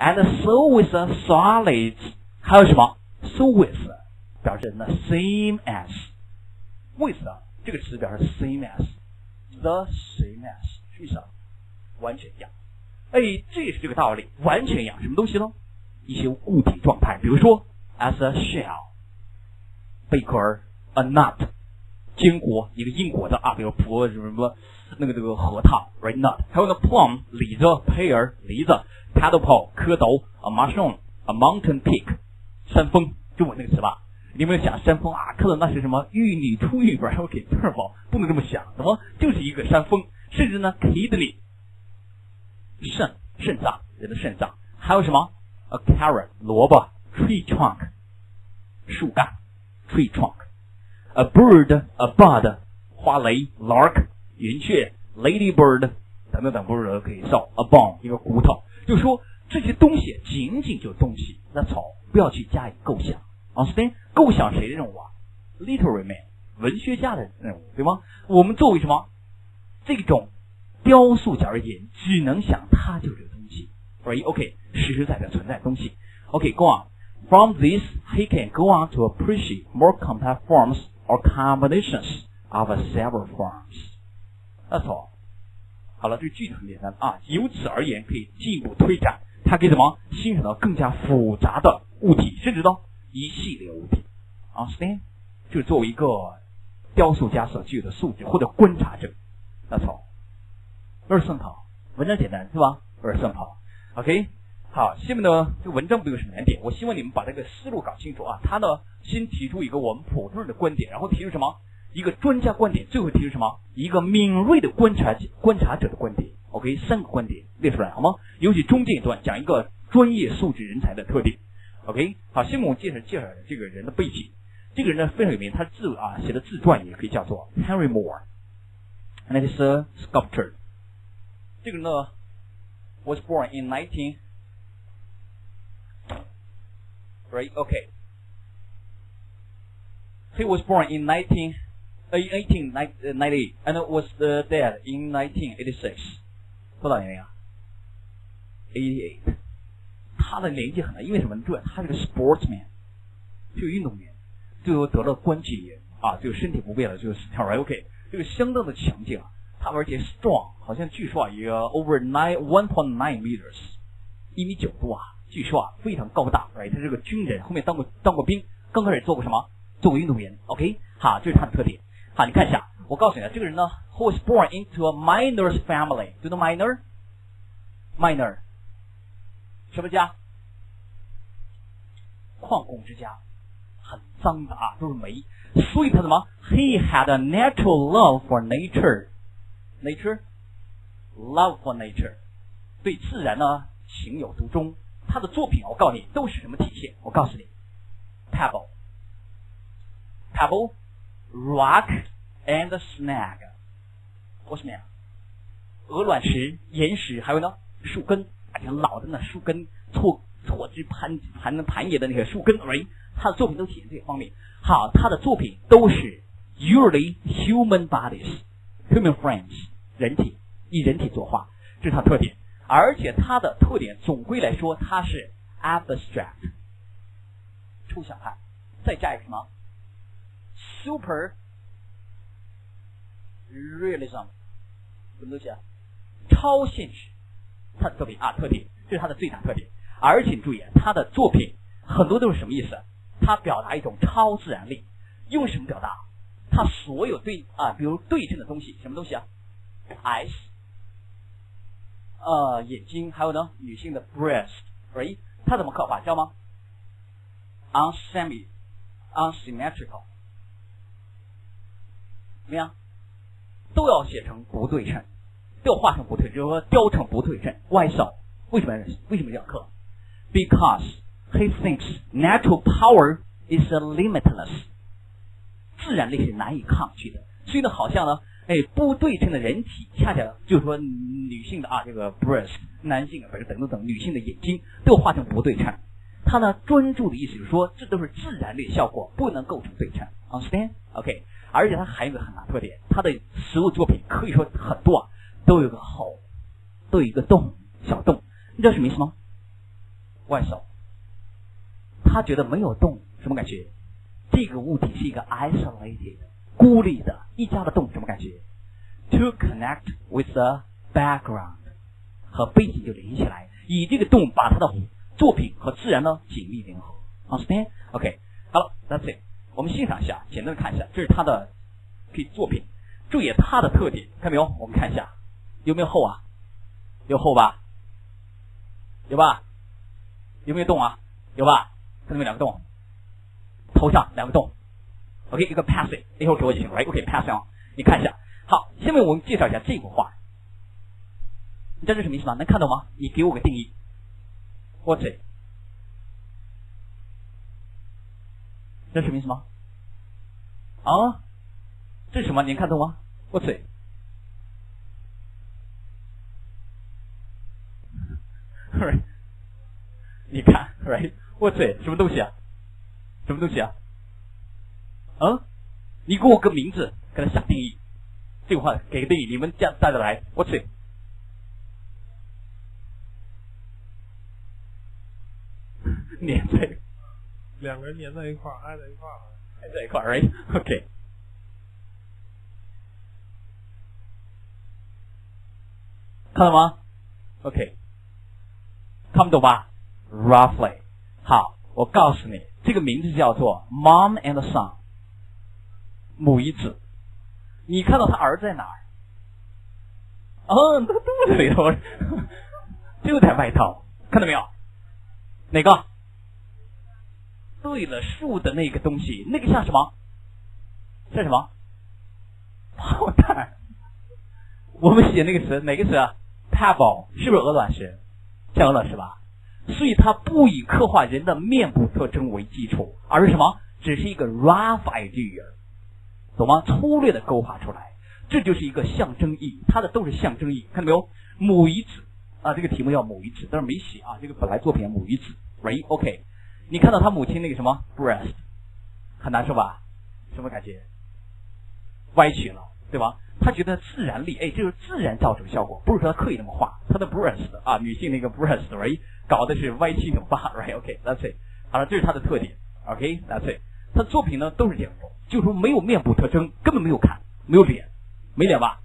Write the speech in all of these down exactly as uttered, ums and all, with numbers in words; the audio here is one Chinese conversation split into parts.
And so with solids， 还有什么 ？so with 表示呢 same as with 这个词表示 same as。The same as 什么意思啊？完全一样。哎，这也是这个道理，完全一样。什么东西呢？一些固体状态，比如说 as a shell， 贝壳儿 ，a nut， 坚果，一个硬果的啊，比如葡什么什么那个这个核桃 ，right nut， 还有呢 plum 李子 ，pear 梨子 ，tadpole 蝌蚪 ，a mushroom，a mountain peak 山峰，就我那个词吧。你有没有想山峰啊？看到那是什么玉女出玉不然 OK 不是不不能这么想，怎么就是一个山峰？甚至呢 kidney 肾肾脏人的肾脏，还有什么 a carrot 萝卜 tree trunk 树干 tree trunk a bird a bud 花蕾 lark 云雀 ladybird 等等等不是可以造 a bone 一个骨头，就说这些东西仅仅就是东西，那草不要去加以构想。Understand？ 构想谁的任务啊 ？Literary man， 文学家的任务，对吗？我们作为什么这种雕塑家而言，只能想它就是这个东西 ，right？ OK， 实实在在存在的东西。OK，go on。From this, he can go on to appreciate more complex forms or combinations of several forms. That's all. 好了，这个句子很简单啊。由此而言，可以进一步推展，它可以怎么欣赏到更加复杂的物体，甚至呢一系列物体。Understand？ 就是作为一个雕塑家所具有的素质或者观察者。That's all. Very simple. 文章简单是吧 ？Very simple. OK。好，下面呢，这个文章没有什么难点，我希望你们把这个思路搞清楚啊。他呢，先提出一个我们普通人的观点，然后提出什么？一个专家观点，最后提出什么？一个敏锐的观察观察者的观点。OK， 三个观点列出来好吗？尤其中间一段讲一个专业素质人才的特点。OK， 好，下面我们介绍介绍这个人的背景。这个人呢非常有名，他自啊写的自传也可以叫做 Henry Moore。And it is a sculptor。这个人呢 was born in nineteen Right, okay. He was born in nineteen, uh, eighteen ninety-eight and was uh, dead in nineteen eighty-six. 多少年呀 ？eighty-eight. 他的年纪很大，因为什么？注意，他是个 sportsman， 是个运动员，最后得了关节炎啊，就身体不便了，就是死掉了。OK， 这个相当的强劲啊，他而且 strong， 好像据说啊，也 over nine one point nine meters， 一米九多啊。据说啊，非常高大，哎，他是个军人，后面当过当过兵，刚开始做过什么？做过运动员 ，OK， 好，这是他的特点。好，你看一下，我告诉你啊，这个人呢 ，who was born into a miner's family， 知道 miner？miner 什么家？矿工之家，很脏的啊，都是煤，所以他什么 ？He had a natural love for nature，nature，love for nature， 对自然呢情有独钟。他的作品我告诉你都是什么体现？我告诉你 ，pebble, pebble, rock and snag， 或什么呀？鹅卵石、岩石，还有呢树根，而且老的那树根错错枝盘盘盘叶的那个树根，哎，他的作品都体现这方面。好，他的作品都是 usually human bodies, human frames， 人体以人体作画，这是他的特点。而且它的特点总归来说，它是 abstract 抽象派，再加一个什么 super realism 什么东西啊？超现实，它的特点啊特点，这是它的最大特点。而且注意，它的作品很多都是什么意思？它表达一种超自然力，用什么表达？它所有对啊，比如对称的东西，什么东西啊 ？eyes。呃，眼睛，还有呢，女性的 breast，right？ 它怎么刻法，知道吗 ？unsemi, unsymmetrical， 怎么样？都要写成不对称，都要画成不对称，就是说雕成不对称。Why so？ 为什么？为什么这样刻 ？Because he thinks natural power is limitless， 自然力是难以抗拒的。所以呢，好像呢。哎，不对称的人体，恰恰就是说女性的啊，这个 breast， 男性的等等等女性的眼睛都画成不对称。他呢专注的意思就是说，这都是自然力效果，不能构成对称。Understand？ OK。而且他还有一个很大特点，他的所有作品可以说很多啊，都有个hole，都有一个洞，小洞。你知道什么意思吗外手。他觉得没有动，什么感觉？这个物体是一个 isolated 孤立的一家的动，什么感觉？ To connect with the background 和背景就联系起来，以这个动把他的作品和自然呢紧密联合。Understand? OK， 好了 ，That's it。我们欣赏一下，简单的看一下，这是他的可以作品。注意它的特点，看没有？我们看一下，有没有厚啊？有厚吧？有吧？有没有洞啊？有吧？看到没有两个洞？头上两个洞。OK， 一个 pass it， 一会儿给我请 ，right？OK，pass on， 你看一下。好，下面我们介绍一下这幅画。你知道这是什么意思吗？能看到吗？你给我个定义。What's it？ 这是什么意思吗？啊？这是什么？你能看懂吗？What's it？ right？ 你看 ，right？What's it？ 什么东西啊？什么东西啊？嗯？你给我个名字，给它下定义。这个话给个定义，你们家带着来。What's it？ 粘在两个人粘在一块儿，挨在一块儿， 挨在一块儿 ，right？OK。看到吗 ？OK， 看不懂吧 ？Roughly， 好，我告诉你，这个名字叫做 Mom and Son， 母与子。你看到他儿子在哪儿？哦，那个肚子里头，就在外头，看到没有？哪个？对了，树的那个东西，那个像什么？像什么？炮弹。我们写那个词，哪个词啊 ？Pebble 是不是鹅卵石？像鹅卵石吧？所以它不以刻画人的面部特征为基础，而是什么？只是一个 rough idea， 懂吗？粗略的勾画出来，这就是一个象征意义，它的都是象征意义，看到没有？母与子啊，这个题目叫母与子，但是没写啊，这个本来作品母与子 ，right？ OK， 你看到他母亲那个什么 breast， 很难受吧？什么感觉？歪曲了，对吧？他觉得自然力，哎，这是自然造成效果，不是说他刻意那么画。他的 breast 啊，女性那个 breast，right， 搞的是歪七扭八 ，right？OK，that's it。好了，这是他的特点 ，OK，that's it。他作品呢都是这样，就是说没有面部特征，根本没有看，没有脸，没脸吧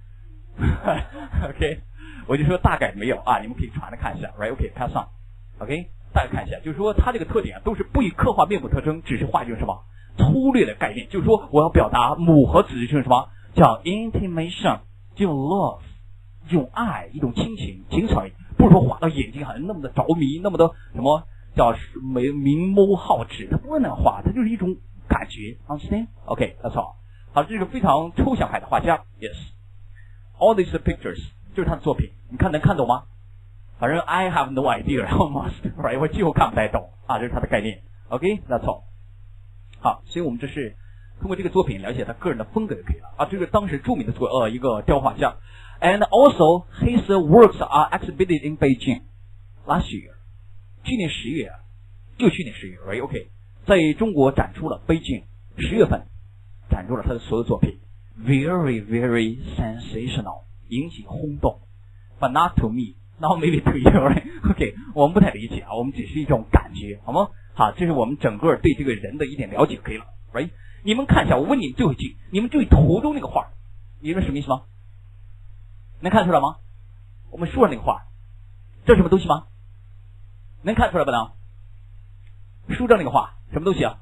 ？OK， 我就说大概没有啊，你们可以传着看一下 ，right？OK，pass on，OK， 大概看一下，就是说他这个特点啊，都是不以刻画面部特征，只是画一种什么粗略的概念，就是说我要表达母和子是什么？叫 intimation， 这种 love， 这种爱，一种亲情情操，不是说画到眼睛好像那么的着迷，那么的什么叫明明眸皓齿，它不能画，它就是一种感觉 ，understand？ OK，that's all。好，这是个非常抽象派的画家 ，yes。All these pictures 就是他的作品，你看能看懂吗？反正 I have no idea almost，right？ 我几乎看不太懂啊，这是他的概念 ，OK，that's all。好，所以我们这是通过这个作品了解他个人的风格就可以了啊。这个当时著名的作呃一个雕画家 ，and also his works are exhibited in Beijing last year， 去年十月，就去年十月 ，right OK， 在中国展出了北京十月份展出了他的所有作品 ，very very sensational， 引起轰动 ，but not to me。Now maybe to you, right? OK， 我们不太理解啊，我们只是一种感觉，好吗？好，这是我们整个对这个人的一点了解，可以了 ，right？ 你们看一下，我问你们最后一句，你们注意图中那个画，你知道什么意思吗？能看出来吗？我们书上那个画，这是什么东西吗？能看出来不能？书上那个画什么东西啊？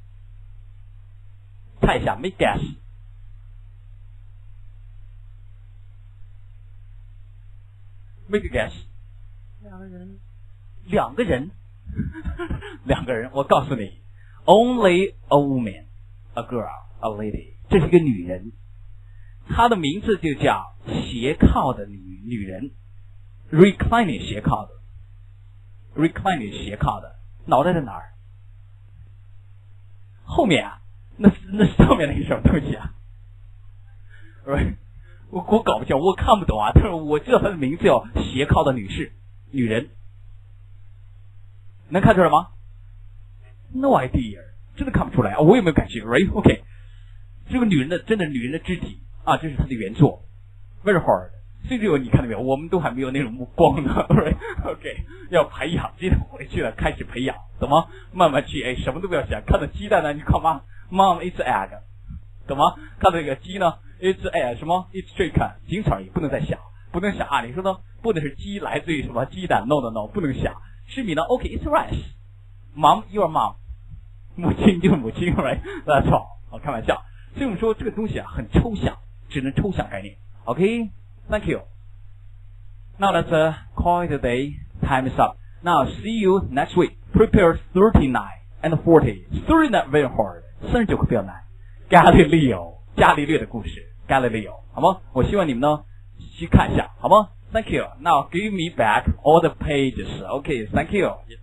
看一下 ，make guess。Make a guess， 两个人， 两个人，两个人。我告诉你 ，only a woman, a girl, a lady， 这是一个女人，她的名字就叫斜靠的女女人 ，reclining 斜靠的 ，reclining 斜靠的，脑袋在哪儿？后面啊，那那上面那是什么东西啊 ？Right。我我搞不清，我看不懂啊，但是我知道她的名字叫斜靠的女士，女人，能看出来吗 ？No idea， 真的看不出来啊，我也没有感觉 ，right？ OK， 这个女人的真的女人的肢体啊，这是她的原作 ，very hard， 所以这个你看到没有？我们都还没有那种目光呢 ，right？OK， 要培养，今天回去了开始培养，懂吗？慢慢去，哎，什么都不要想，看到鸡蛋呢，你看妈 ，mom it's egg， 懂吗？看到这个鸡呢 ，it's egg 什么 ，it's chicken， 仅此而已，不能再想，不能想啊！你说呢？不能是鸡来自于什么鸡蛋 ？No no no， 不能想。吃米呢 ？OK，it's rice。Mom your mom， 母亲就是母亲 ，right？That's all， 好，开玩笑。所以我们说这个东西啊，很抽象，只能抽象概念。OK，Thank you. Now let's uh, call it a day. Time is up. Now see you next week. Prepare thirty-nine and forty. thirty-nine very hard. 三十九个比较难。Galileo， 伽利略的故事 ，Galileo， 好吗？我希望你们呢去看一下，好吗？Thank you. Now give me back all the pages. Okay, thank you.